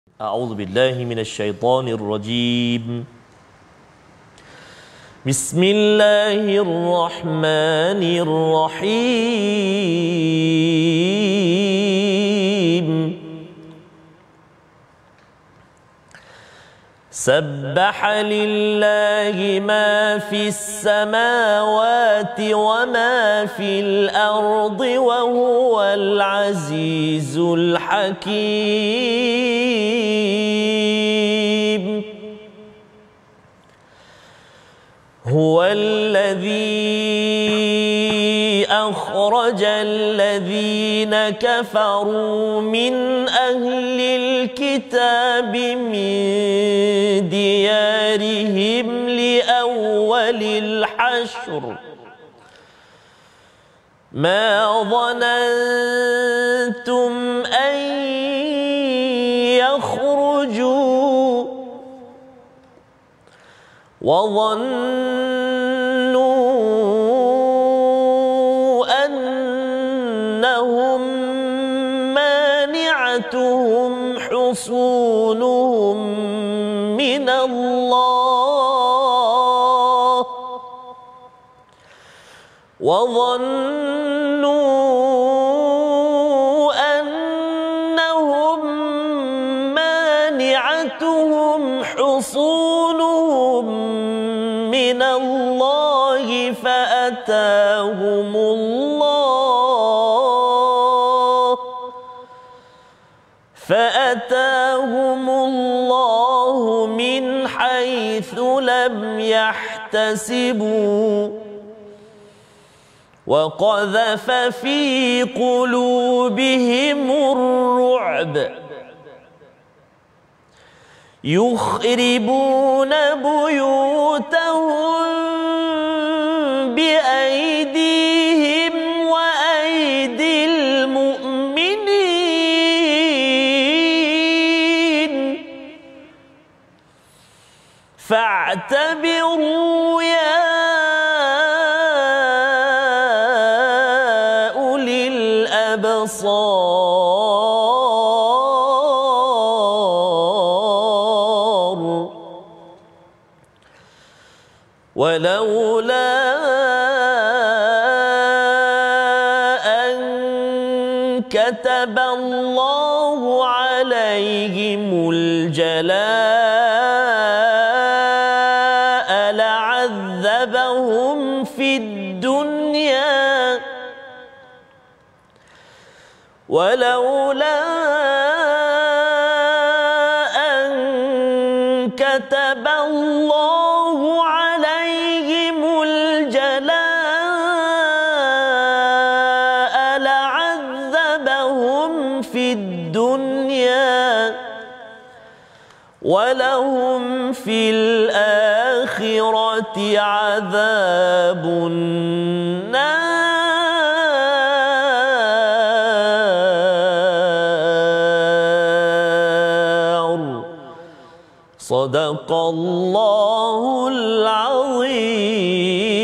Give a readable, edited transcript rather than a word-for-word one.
أعوذ بالله من الشيطان الرجيم. بسم الله الرحمن الرحيم. سبح لله ما في السماوات وما في الأرض وهو العزيز الحكيم. هو الذي أخرج الذين كفروا من أهل الكتاب من ديارهم لأول الحشر ما ظننتم أن يخرجوا وظنوا أنهم مانعتهم حصونهم من الله فأتاهم الله من حيث لم يحتسبوا وقذف في قلوبهم الرعب يخربون بيوتهم بأيديهم وأيدي المؤمنين فاعتبروا يا أولي الأبصار ولولا أن كتب الله عليهم الجلاء لعذبهم في الدنيا ولولا أن كتب الله عليهم الجلاء لعذبهم في الدنيا ولهم في الآخرة عذاب النار. صدق الله العظيم.